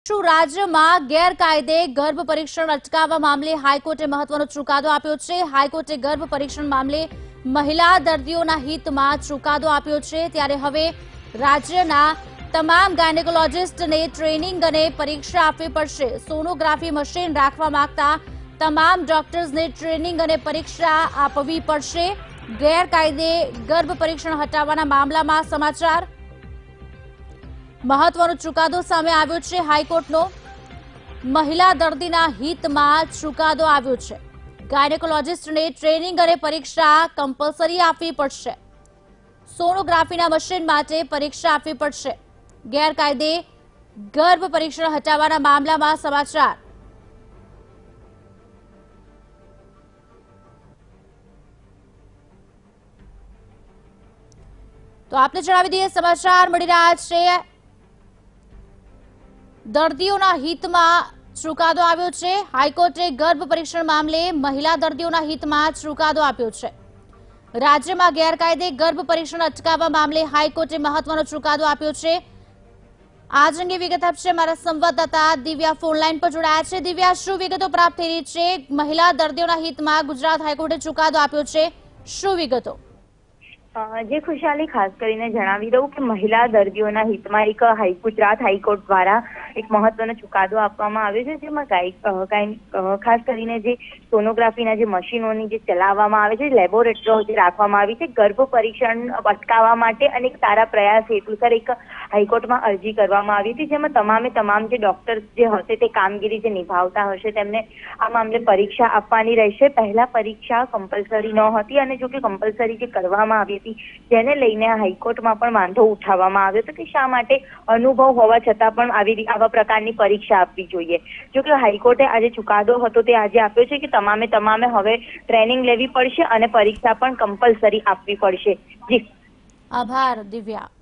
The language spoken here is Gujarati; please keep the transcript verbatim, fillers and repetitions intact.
શું રાજ્યમાં ગેરકાયદે ગર્ભ પરીક્ષણ અટકાવવા મામલે હાઈકોર્ટે મહત્વનો ચુકાદો આપ્યો છે। હાઈકોર્ટે ગર્ભ પરીક્ષણ મામલે મહિલા દર્દીઓના હિતમાં ચુકાદો આપ્યો છે। ત્યારે હવે રાજ્યના તમામ ગાયનેકોલોજીસ્ટને ટ્રેનિંગ અને પરીક્ષા આપવી પડશે। સોનોગ્રાફી મશીન રાખવા માંગતા તમામ ડોક્ટર્સને ટ્રેનિંગ અને પરીક્ષા આપવી પડશે। ગેરકાયદે ગર્ભ પરીક્ષણ હટાવવાના મામલામાં સમાચાર મહત્વનો ચુકાદો સામે આવ્યો છે। હાઈકોર્ટનો મહિલા દર્દીના હિતમાં ચુકાદો આવ્યો છે। ગાયનેકોલોજીસ્ટને ટ્રેનિંગ અને પરીક્ષા કમ્પલસરી આપવી પડશે। સોનોગ્રાફીના મશીન માટે પરીક્ષા આપવી પડશે। ગેરકાયદે ગર્ભ પરીક્ષણ હટાવવાના મામલામાં સમાચાર તો આપને જણાવી દઈએ સમાચાર મળી રહ્યા છે। દર્દીઓના હિતમાં ચુકાદો આવ્યો છે। હાઈકોર્ટે ગર્ભ પરીક્ષણ મામલે મહિલા દર્દીઓના હિતમાં ચુકાદો આપ્યો છે। રાજ્યમાં ગેરકાયદે ગર્ભ પરીક્ષણ અટકાવવા મામલે હાઈકોર્ટે મહત્વનો ચુકાદો આપ્યો છે। આજ અંગે વિગત આપશે મારા સંવાદદાતા દિવ્યા ફોનલાઈન પર જોડાયા છે। દિવ્યા, શું વિગતો પ્રાપ્ત થઈ રહી છે? મહિલા દર્દીઓના હિતમાં ગુજરાત હાઈકોર્ટે ચુકાદો આપ્યો છે, શું વિગતો? જે ખુશાલી, ખાસ કરીને જણાવી દઉં કે મહિલા દર્દીઓના હિતમાં એક હાઈ ગુજરાત હાઈકોર્ટ દ્વારા એક મહત્વનો ચુકાદો આપવામાં આવ્યો છે, જેમાં ખાસ કરીને જે સોનોગ્રાફીના જે મશીનોની જે ચલાવવામાં આવે છે, લેબોરેટરીઓ જે રાખવામાં આવી છે ગર્ભ પરીક્ષણ અટકાવવા માટે અને એક સારા પ્રયાસ હેતુસર એક હાઈકોર્ટમાં અરજી કરવામાં આવી હતી, જેમાં તમામે તમામ જે ડોક્ટર્સ જે હશે તે કામગીરી જે નિભાવતા હશે તેમને આ મામલે પરીક્ષા આપવાની રહેશે। પહેલા પરીક્ષા કમ્પલસરી ન હતી અને જો કે કમ્પલસરી જે કરવામાં આવી જેને લઈને હાઈકોર્ટમાં પણ વાંધો ઉઠાવવામાં આવ્યો હતો કે શા માટે અનુભવ હોવા છતાં પણ આવી આવા પ્રકારની પરીક્ષા આપવી જોઈએ। જો કે હાઈકોર્ટે આજે ચુકાદો હતો તે આજે આપ્યો છે કે તમામે તમામે હવે ટ્રેનિંગ લેવી પડશે અને પરીક્ષા પણ કમ્પલસરી આપવી પડશે। જી, આભાર દિવ્યા।